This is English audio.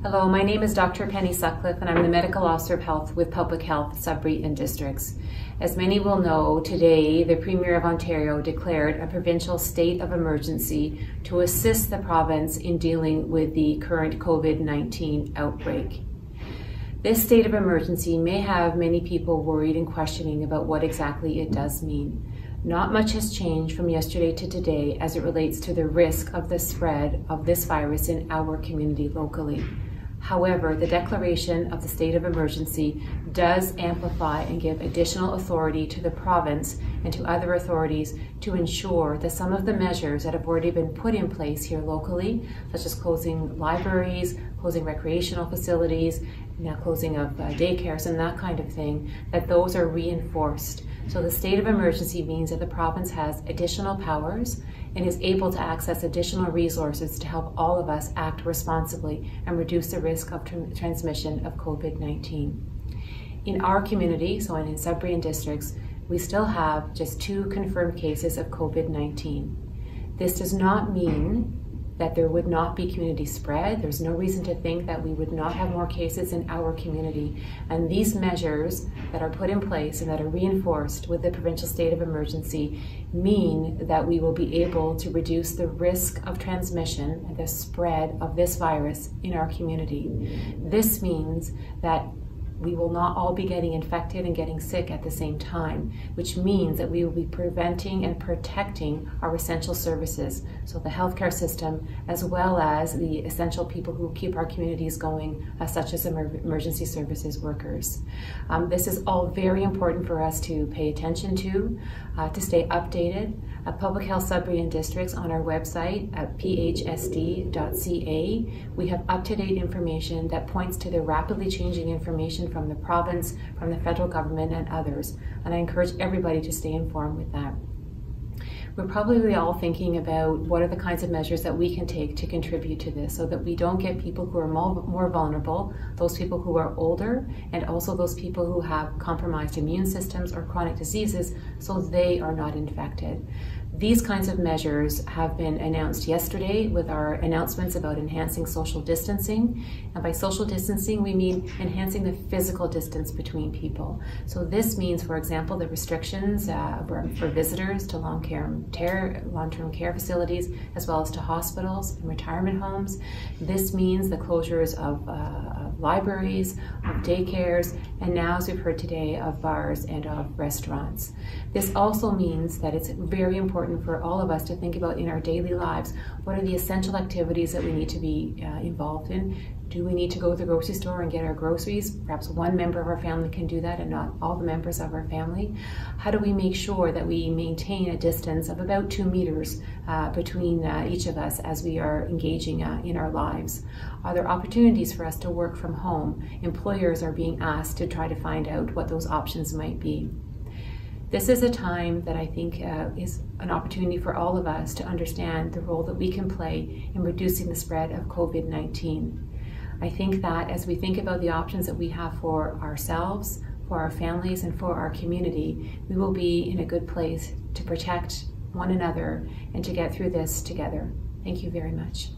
Hello, my name is Dr. Penny Sutcliffe and I'm the Medical Officer of Health with Public Health Sudbury Districts. As many will know, today the Premier of Ontario declared a provincial state of emergency to assist the province in dealing with the current COVID-19 outbreak. This state of emergency may have many people worried and questioning about what exactly it does mean. Not much has changed from yesterday to today as it relates to the risk of the spread of this virus in our community locally. However, the declaration of the state of emergency does amplify and give additional authority to the province and to other authorities to ensure that some of the measures that have already been put in place here locally, such as closing libraries, closing recreational facilities, now closing of daycares and that kind of thing, that those are reinforced. So the state of emergency means that the province has additional powers and is able to access additional resources to help all of us act responsibly and reduce the risk of transmission of COVID-19. In our community, so in Sudbury Districts, we still have just 2 confirmed cases of COVID-19. This does not mean that there would not be community spread. There's no reason to think that we would not have more cases in our community. And these measures that are put in place and that are reinforced with the provincial state of emergency mean that we will be able to reduce the risk of transmission and the spread of this virus in our community. This means that we will not all be getting infected and getting sick at the same time, which means that we will be preventing and protecting our essential services, so the healthcare system, as well as the essential people who keep our communities going, such as emergency services workers. This is all very important for us to pay attention to stay updated. Public Health Sudbury Districts on our website at phsd.ca. We have up-to-date information that points to the rapidly changing information from the province, from the federal government and others. And I encourage everybody to stay informed with that. We're probably all thinking about what are the kinds of measures that we can take to contribute to this so that we don't get people who are more vulnerable, those people who are older, and also those people who have compromised immune systems or chronic diseases, so they are not infected. These kinds of measures have been announced yesterday with our announcements about enhancing social distancing. And by social distancing, we mean enhancing the physical distance between people. So this means, for example, the restrictions for visitors to long-term care facilities, as well as to hospitals and retirement homes. This means the closures of libraries, of daycares, and now, as we've heard today, of bars and of restaurants. This also means that it's very important for all of us to think about in our daily lives, what are the essential activities that we need to be involved in? Do we need to go to the grocery store and get our groceries? Perhaps one member of our family can do that and not all the members of our family. How do we make sure that we maintain a distance of about 2 meters between each of us as we are engaging in our lives? Are there opportunities for us to work from home? Employers are being asked to try to find out what those options might be. This is a time that I think is an opportunity for all of us to understand the role that we can play in reducing the spread of COVID-19. I think that as we think about the options that we have for ourselves, for our families, and for our community, we will be in a good place to protect one another and to get through this together. Thank you very much.